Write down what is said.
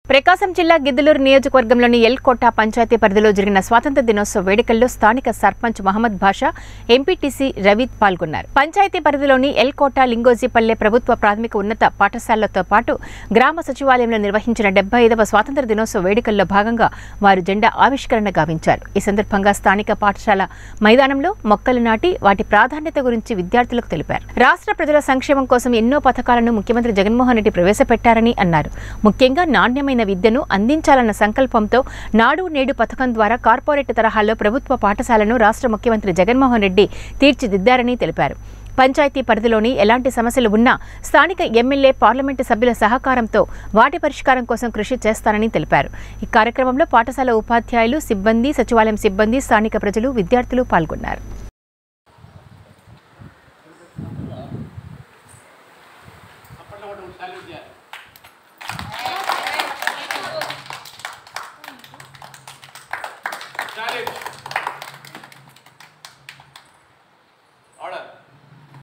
ప్రకాశం జిల్లా గిద్దలూరు నియోజకవర్గంలోని ఎల్కోట పంచాయతీ పరిధిలో జరిగిన స్వాతంత్ర దినోత్సవ వేడుకల్లో స్థానిక సర్పంచ్ మహమ్మద్ బాషా, ఎంపీటీసీ రవి పాల్గొన్నారు. పంచాయతీ పరిధిలోని ఎల్కోట లింగోజీపల్లె ప్రభుత్వ ప్రాథమిక ఉన్నత పాఠశాలలతో పాటు గ్రామ సచివాలయంలో నిర్వహించిన 75వ స్వాతంత్ర దినోత్సవ వేడుకల్లో భాగంగా వారు జెండా ఆవిష్కరణ గావించారు. ఈ సందర్భంగా స్థానిక పాఠశాల మైదానంలో మొక్కలు నాటి వాటి ప్రాధాన్యత గురించి విద్యార్థులకు తెలిపారు. రాష్ట్ర ప్రజల సంక్షేమం కోసం ఎన్నో పథకాలను ముఖ్యమంత్రి జగన్మోహన్ రెడ్డి ప్రవేశపెట్టారని అన్నారు. ముఖ్యంగా నాణ్యమైన విద్యను అందించాలన్న సంకల్పంతో నాడు నేడు పథకం ద్వారా కార్పొరేట్ తరహాలో ప్రభుత్వ పాఠశాలను రాష్ట్ర ముఖ్యమంత్రి జగన్మోహన్ రెడ్డి తీర్చిదిద్దారని తెలిపారు. పంచాయతీ పరిధిలోని ఎలాంటి సమస్యలు ఉన్నా స్థానిక ఎమ్మెల్యే, పార్లమెంటు సభ్యుల సహకారంతో వాటి పరిష్కారం కోసం కృషి చేస్తారని తెలిపారు. ఈ కార్యక్రమంలో పాఠశాల ఉపాధ్యాయులు, సిబ్బంది, సచివాలయం సిబ్బంది, స్థానిక ప్రజలు, విద్యార్థులు పాల్గొన్నారు. Challenge.